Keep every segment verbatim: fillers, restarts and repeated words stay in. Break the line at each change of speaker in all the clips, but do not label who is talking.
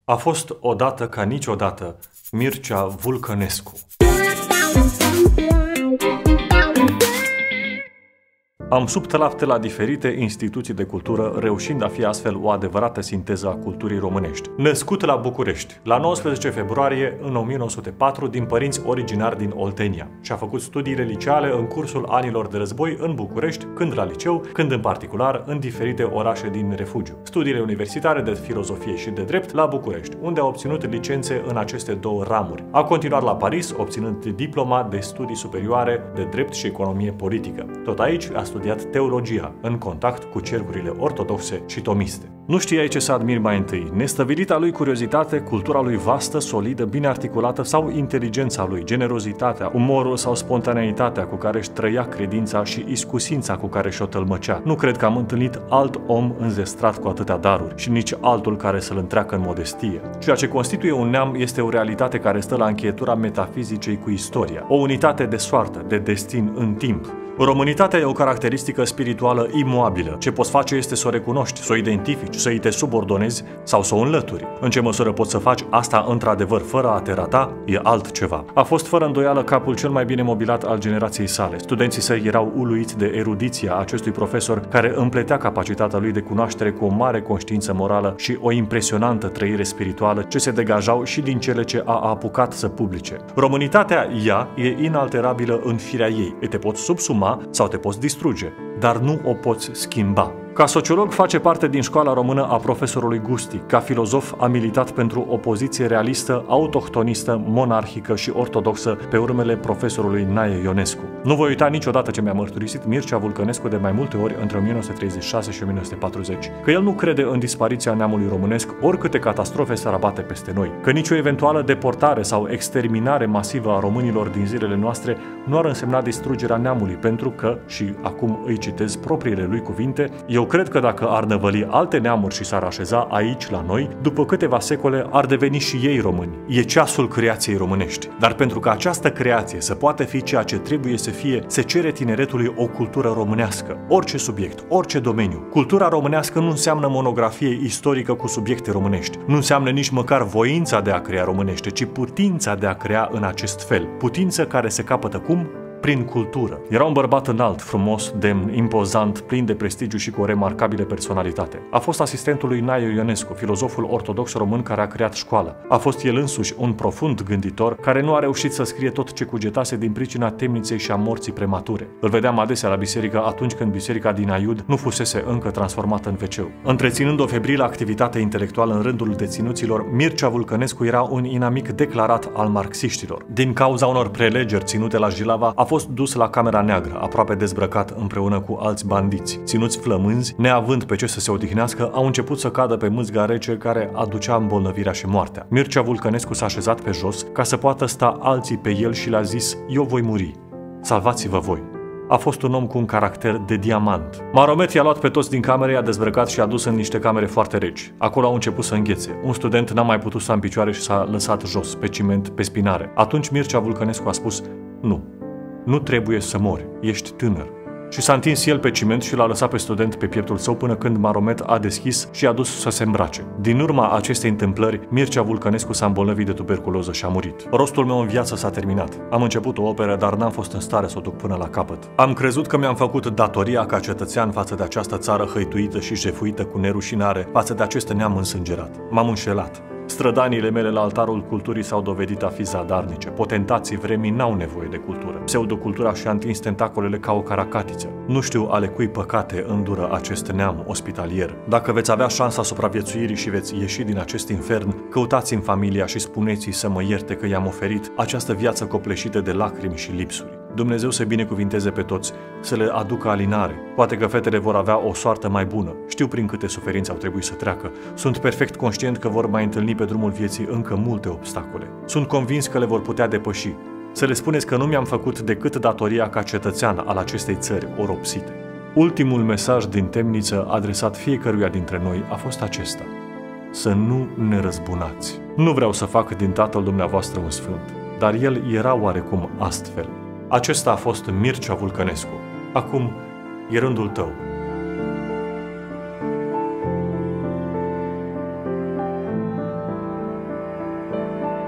A fost odată ca niciodată Mircea Vulcănescu. Am subt lapte la diferite instituții de cultură, reușind a fi astfel o adevărată sinteză a culturii românești. Născut la București, la nouăsprezece februarie în o mie nouă sute patru, din părinți originari din Oltenia, și a făcut studiile liceale în cursul anilor de război în București, când la liceu, când în particular în diferite orașe din refugiu. Studiile universitare de filozofie și de drept la București, unde a obținut licențe în aceste două ramuri. A continuat la Paris, obținând diploma de studii superioare de drept și economie politică. Tot aici a studiat teologia, în contact cu cercurile ortodoxe și tomiste. Nu știai ce să admiri mai întâi: nestăvilita lui curiozitate, cultura lui vastă, solidă, bine articulată, sau inteligența lui, generozitatea, umorul sau spontaneitatea cu care își trăia credința și iscusința cu care și-o tălmăcea. Nu cred că am întâlnit alt om înzestrat cu atâtea daruri și nici altul care să-l întreacă în modestie. Ceea ce constituie un neam este o realitate care stă la încheietura metafizicei cu istoria, o unitate de soartă, de destin în timp. Românitatea e o caracteristică spirituală imoabilă. Ce poți face este să o recunoști, să o identifici, să îi te subordonezi sau să o înlături. În ce măsură poți să faci asta într-adevăr fără a te rata, e altceva. A fost fără îndoială capul cel mai bine mobilat al generației sale. Studenții săi erau uluiți de erudiția acestui profesor, care împletea capacitatea lui de cunoaștere cu o mare conștiință morală și o impresionantă trăire spirituală ce se degajau și din cele ce a apucat să publice. Românitatea, ea, e inalterabilă în firea ei. Te poți subsuma sau te poți distruge, dar nu o poți schimba. Ca sociolog face parte din școala română a profesorului Gusti. Ca filozof a militat pentru o poziție realistă, autohtonistă, monarhică și ortodoxă pe urmele profesorului Nae Ionescu. Nu voi uita niciodată ce mi-a mărturisit Mircea Vulcănescu de mai multe ori între o mie nouă sute treizeci și șase și o mie nouă sute patruzeci, că el nu crede în dispariția neamului românesc, oricâte catastrofe s-ar abate peste noi, că nicio eventuală deportare sau exterminare masivă a românilor din zilele noastre nu ar însemna distrugerea neamului, pentru că, și acum îi citez propriile lui cuvinte, eu cred că dacă ar năvăli alte neamuri și s-ar așeza aici la noi, după câteva secole ar deveni și ei români. E ceasul creației românești. Dar pentru că această creație să poată fi ceea ce trebuie să fie, se cere tineretului o cultură românească. Orice subiect, orice domeniu. Cultura românească nu înseamnă monografie istorică cu subiecte românești. Nu înseamnă nici măcar voința de a crea românește, ci putința de a crea în acest fel. Putință care se capătă cum? Prin cultură. Era un bărbat înalt, frumos, demn, impozant, plin de prestigiu și cu o remarcabilă personalitate. A fost asistentul lui Nae Ionescu, filozoful ortodox român care a creat școala. A fost el însuși un profund gânditor care nu a reușit să scrie tot ce cugetase din pricina temniței și a morții premature. Îl vedeam adesea la biserică atunci când biserica din Aiud nu fusese încă transformată în veceu. Întreținând o febrilă activitate intelectuală în rândul deținuților, Mircea Vulcănescu era un inamic declarat al marxiștilor. Din cauza unor prelegeri ținute la Jilava, a fost dus la Camera Neagră, aproape dezbrăcat împreună cu alți bandiți. Ținuți flămânzi, neavând pe ce să se odihnească, au început să cadă pe mâzga rece care aducea îmbolnăvirea și moartea. Mircea Vulcănescu s-a așezat pe jos ca să poată sta alții pe el și le-a zis: eu voi muri. Salvați-vă voi. A fost un om cu un caracter de diamant. Maromet i-a luat pe toți din camere, i-a dezbrăcat și i-a dus în niște camere foarte reci. Acolo au început să înghețe. Un student n-a mai putut sta în picioare și s-a lăsat jos, pe ciment, pe spinare. Atunci Mircea Vulcănescu a spus: nu. Nu trebuie să mori, ești tânăr. Și s-a întins el pe ciment și l-a lăsat pe student pe pieptul său până când Maromet a deschis și i-a dus să se îmbrace. Din urma acestei întâmplări, Mircea Vulcănescu s-a îmbolnăvit de tuberculoză și a murit. Rostul meu în viață s-a terminat. Am început o operă, dar n-am fost în stare să o duc până la capăt. Am crezut că mi-am făcut datoria ca cetățean față de această țară hăituită și jefuită cu nerușinare, față de acest neam însângerat. M-am înșelat. Strădaniile mele la altarul culturii s-au dovedit a fi zadarnice. Potentații vremii n-au nevoie de cultură. Pseudocultura și-a întins tentacolele ca o caracatiță. Nu știu ale cui păcate îndură acest neam ospitalier. Dacă veți avea șansa supraviețuirii și veți ieși din acest infern, căutați-mi familia și spuneți-i să mă ierte că i-am oferit această viață copleșită de lacrimi și lipsuri. Dumnezeu să binecuvinteze pe toți, să le aducă alinare. Poate că fetele vor avea o soartă mai bună. Știu prin câte suferințe au trebuit să treacă. Sunt perfect conștient că vor mai întâlni pe drumul vieții încă multe obstacole. Sunt convins că le vor putea depăși. Să le spuneți că nu mi-am făcut decât datoria ca cetățean al acestei țări oropsite. Ultimul mesaj din temniță adresat fiecăruia dintre noi a fost acesta: să nu ne răzbunați. Nu vreau să fac din tatăl dumneavoastră un sfânt, dar el era oarecum astfel. Acesta a fost Mircea Vulcănescu. Acum e rândul tău.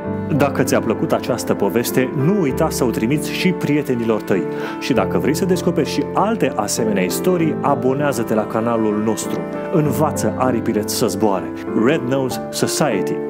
Dacă ți-a plăcut această poveste, nu uita să o trimiți și prietenilor tăi. Și dacă vrei să descoperi și alte asemenea istorii, abonează-te la canalul nostru. Învață aripile să zboare. Red Nose Society.